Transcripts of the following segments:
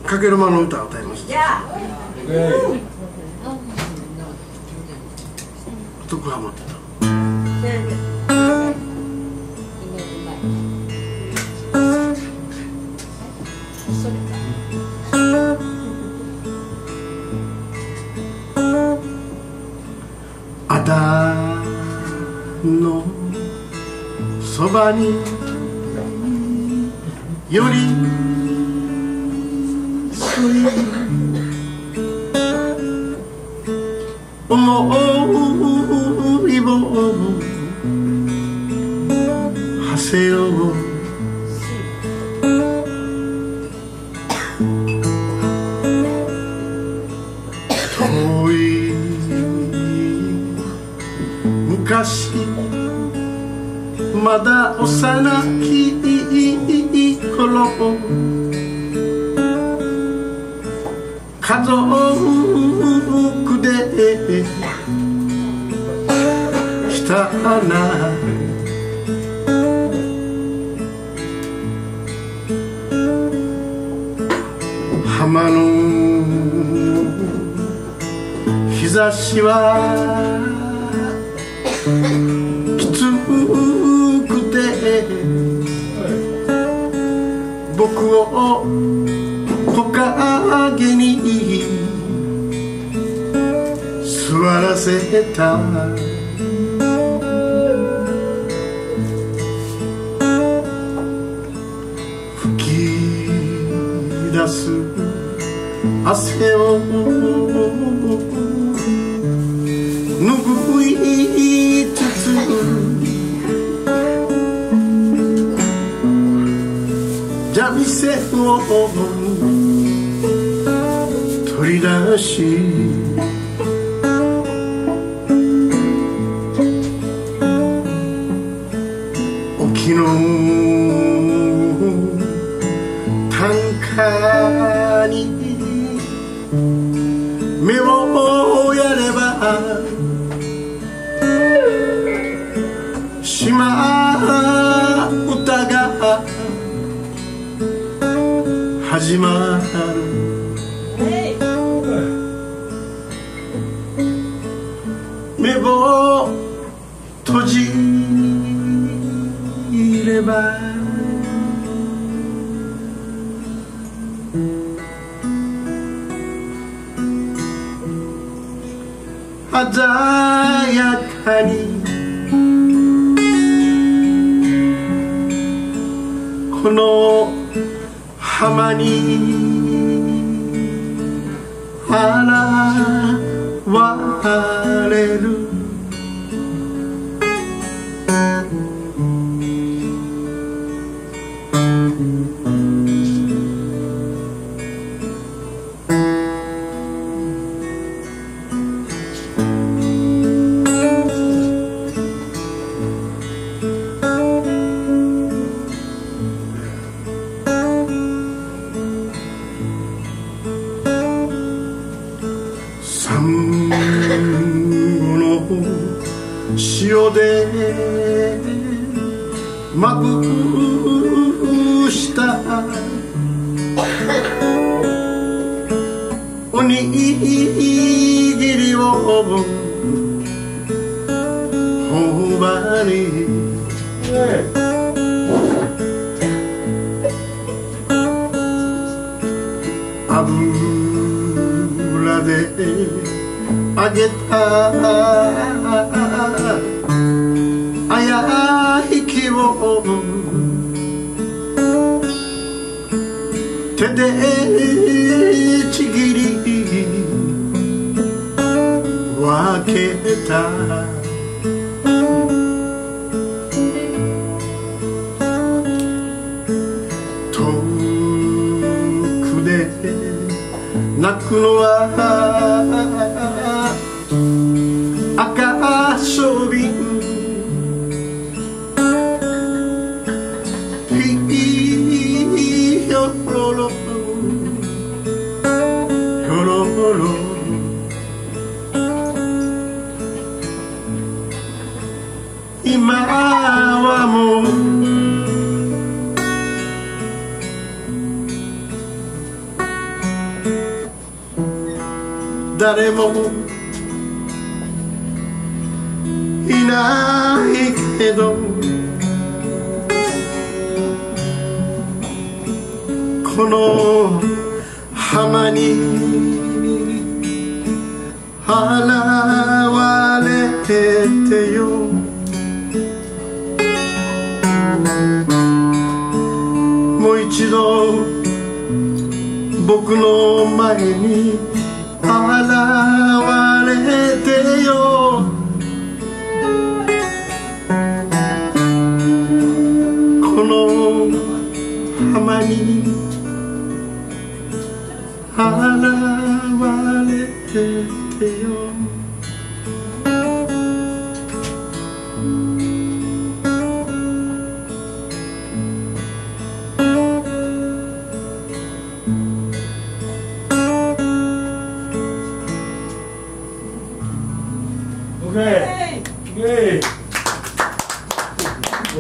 かける間の歌を歌いました。徳浜ってあたのそばにより添い思いを馳せよう遠い昔まだ幼き頃家族で来たな浜の日差しはきつくて僕を木陰に座らせた吹き出す汗を拭いつつ三味線を取り出し沖の短歌に目をやれば島唄が始まる目を閉じれば鮮やかにこの浜に現れるサンゴの潮でまぶしたおにぎりを頬張り油で揚げたあやひきを手でちぎり分けた遠くで泣くのは赤小瓶ひよろろよろろ今はもう誰もいないけどこの浜に現れてよもう一度僕の前に現れてよこの浜に現れてよ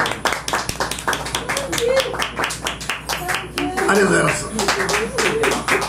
ありがとうございます。